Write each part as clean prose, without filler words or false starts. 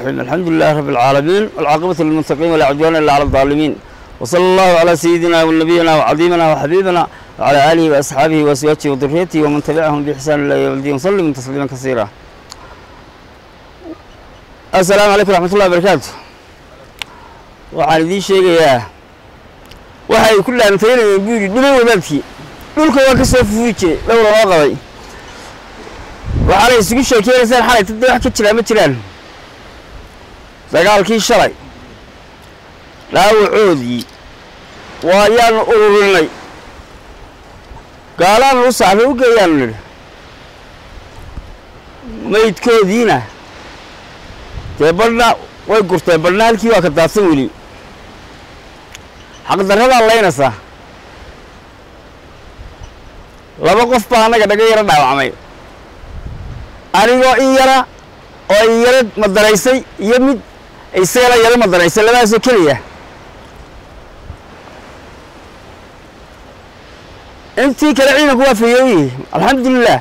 الرحيم الحمد لله رب العالمين والعاقبة للمتقين ولا عدوان إلا على الظالمين وصلى الله على سيدنا ونبينا وعظيمنا وحبيبنا وعلى آله وأصحابه وأزواجه وذريته ومن تبعهم بإحسان إلى يوم الدين وسلم تسليما كثيرا. السلام عليكم ورحمة الله وبركاته. waxaan idin sheegayaa waxay ku laantaynayeen buuri dhulay wadaadkii dhulka waa ka soo fuujiyay dhowr oo qabay waxay isugu sheekeynayaan xalay dad wax ka jira ma jiraan dagaalkii shalay dhaawacoodii waa yaan ururinay gaalaan u saafay u geeyaan maydkoodiina teebadna way gurtay badna halkii waa ka daadsan weli xaq darrada leynaysa laba qof baa anaga dhaga yara dhaawacmay anigoo in yara oo yara madaraysay iyo mid isagana yara madaraysay labadaasoo keliya intii kale ciidanku waa fiyoyi alxamdulilah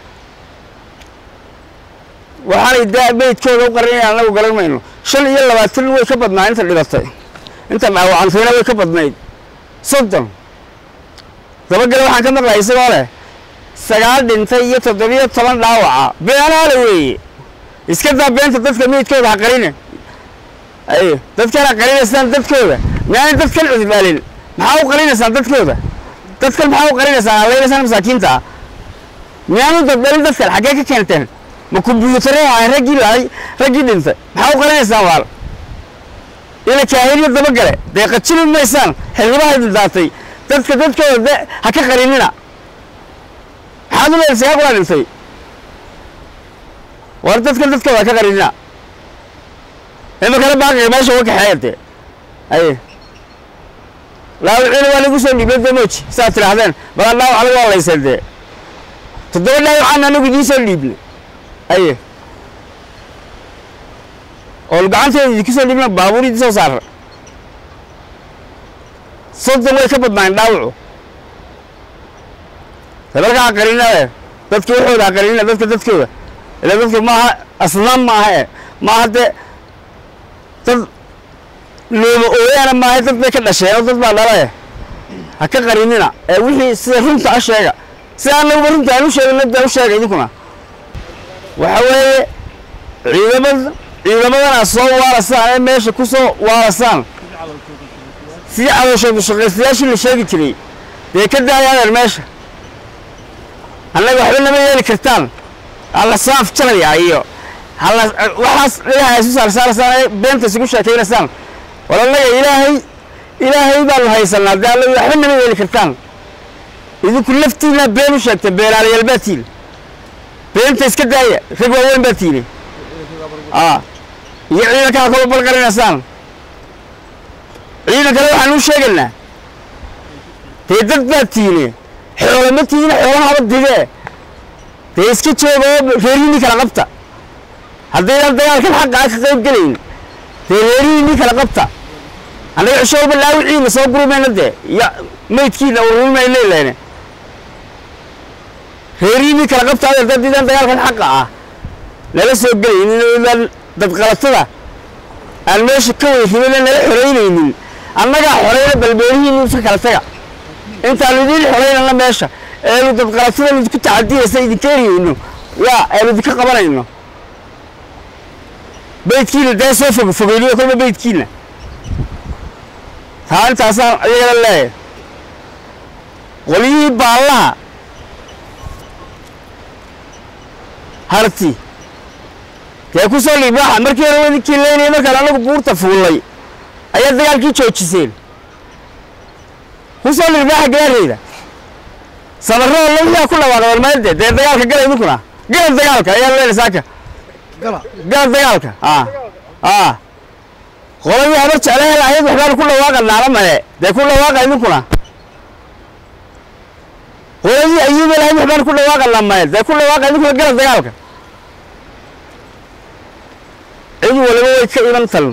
waxaanay meydkooda u qarinayaan anagu garan mayno 25 way ka badnaa inta dhibatay inta dhaawacantayna way ka badnayd 30 dabagale waxaan ka maqlay isagoo leh 9 dhintay iyo 17 dhaawaca beenaale weeye iska daa beenta dadka meydkooda ha qarine ay dadkana qarinaysaan dadkooda miyaan dadkan cudbaalin maxaa u qarinaysaan dadkooda dadkan maxaa u qarinaysaan leeyahay masaakiinta miyaan dadbaalin dadkan xagee ka keenteen ma kumbuyuutarada ragii dhintay maxaa u qarinaysaan waal ila kaahiriya dabagale deeqajin maysaan xillibaha daatay dadka dadkooda ha ka qarinina maxaad u leedahay qura dhintay war dadka dadkooda ha ka qarinina ima kala baaqay meesha waa ka xayirtay ay laawiciina waa lagu soo dhiibay damooji saa tirahdeen bal dhaawac lagu walaysade toddoba dhaawac anagu idin soo dhiibnay ay oo gacanteedii ku soo dhibna baabuuridii soo saar soddon way ka badnaan dhaawacu tabarka qarinaa dadkii waxooda qarinaa dadkooda ila dadku maaha aslan maaha dad looba ooyana maaha dad bay ka dhasheen dad baa dhalay ha ka qarinina ee wixii sida runta ah sheega sida anagu runta aan u sheegnay u sheegay idinkuna waxa weeye ciidamadana soo waarasaan ee meesha ku soo waarasaan si caloosha shaqaystayaashii la sheegi jiray bay ka daayaan meesha annaga waxba nama yeeli kartaan alla saaf jalaya iyo halla waxaas ilaahay isu saarsaarsan beenta isugu sheekeynaysan walaalaha ilaahay baa haysanaa daal waxba nama yeeli kartaan idinku laftiina been u sheegtay beelaalayaal baatiin beenta iska daaya rag waaweyn baatiin iyo ciidanka kala balqarinaysaan ciidanka waxaan u sheegaynaa dad baatiin xoolo tiina xoolaha dige iska joogo reerini kala qabta haddii dagaalkan xaq ah ka qayb galeyn reerini kala qabta anaga cishooba laawiciina soo gurumeynade ya meydkiina ururinay leeyahay reerini kala qabta daddiidan dagaalkan xaq ah nala soo galeyn dad qalatada aan meesha ka weynina nala xoreynaynin annaga xoreyna balbeerihiin iska kala taga inta lidin xoreynana meesha ee dad qalatada ku taadiyaysa idin keeriyayno yaa ee ka qabanayno beydkiina daa soo fogeyniyo kulma beydkiina taasaan ayaga leeyahay walii baalaha harti kee ku soo liibaa markii hore wadikii leeyahay markaan anagu buurta fuulay ayaa dagaalkii joojiseen ku soo liibaa gaarayda sabarro loo ku dhawaaqay walmaade dagaalka galay idinkuna dagaalka ayaa leeyahay saaka dagaalka qolay habar jeclay ayad waxbaan ku dhawaaqnaa male ku dhawaaqay idinkuna qolay ayuba lahayd waxbaan ku dhawaaqnaa male ku dhawaaqay idinkuna dagaalka cid walba way ka iman tal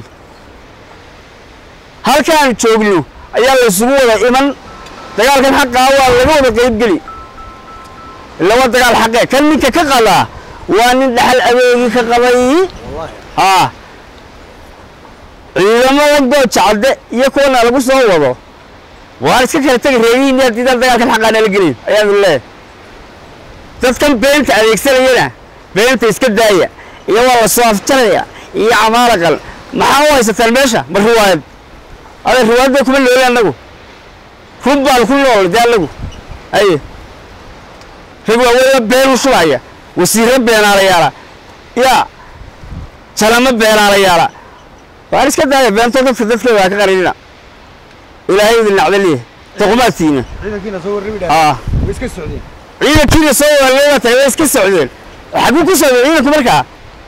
halkaan joogno ayaa la isugu wada iman dagaalkan xaqaa waa laga wada qayb gali ila wada dagaal xaqee kan ninka ka qada waa nin dhaxal adeegi ka qabay ciidamadan good jacde iyo kuwana lagu soo wado waan iska kala tagay reeyihiin haddii dagaalkan xaqaan la gelin ayaan leeyahay dadkan beenta adeegsanayana beenta iska daaya iyo waa la soo afjaraya iyo amaalaqal maxaa u haysataan meesha marwaad ada ruwaadda kuma nool anagu football ku nool daalagu ay ragwa wada been shulaya wasiir beenaalayaala ya salama beenaalayaala waan iska daaya beento dadka waa ka qarinina ilaahay idin nacdaliye taqmaatiina ciidankiina soo warribida iska socdeen ciidankiina soo warribida iska socdeen waxa ku soo ciidanku markaa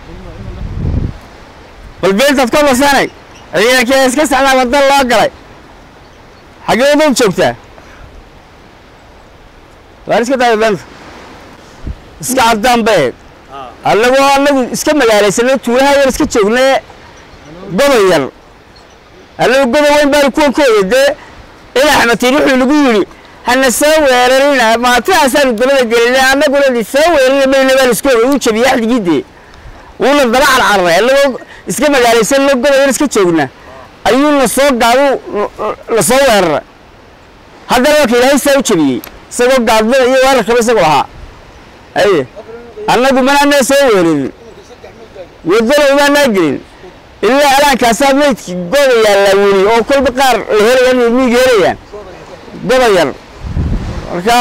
bal beenta ka lasanay ciidankiina iska socdaa wadan loo galay xagee u joogtaa waan iska daaya beenta iska cadaan bay allagu iska magaalaysan tuulaha yar iska joognaa gobayal allagu gobayn baa ku kooyade ila xamatiin wuxuu lagu yiri hana soo weerarina maataasaan dawladda gelina anaguna di soo weerarina meelna iska u jabiya xigide wala daba cararray allagu iska magaalaysan loo gobayal iska joognaa ayuuna soo gaado la soo weeraray haddana waa ilaahay soo jabiyay isagoo gaadmada iyo weerarka isagoo ahaa ay annagu manana soo weerarin wadada uma naagin illa alaankaas meedki gobayal la wuri oo kulba qaar la helayaan miig helayaan gobayal marka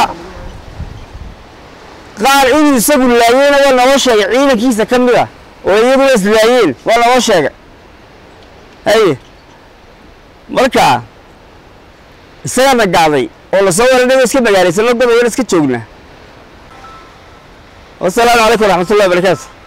qaar inuu isagu laayeen waa loo sheegay ciidankiisa kamida oo iyagu islaayeen waa loo sheegay ay marka isaga gaaday oo la soo weeraray iska magaalaysan loo gobayal iska joognaa والسلام عليكم ورحمة الله وبركاته.